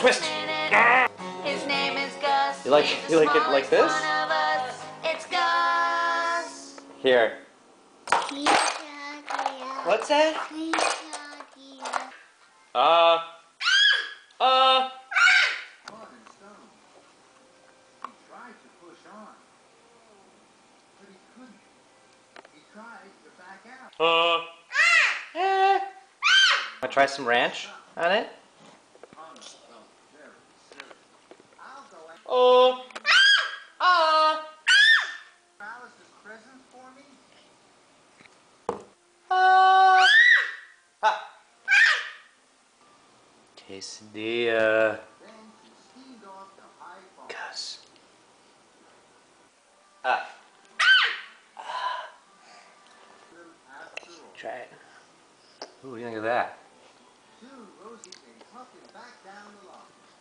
Twist. His name is Gus. You like it like this? It's Gus. Here. What's that? Uh. He tried to push on, but he couldn't. He tried to back out. Wanna try some ranch on it? Alice's present for me? Quesadilla. Then she steamed off to high farm. Gus. After all, Try it. Ooh, what do you think of that? soon Rosie came puffing back down the line.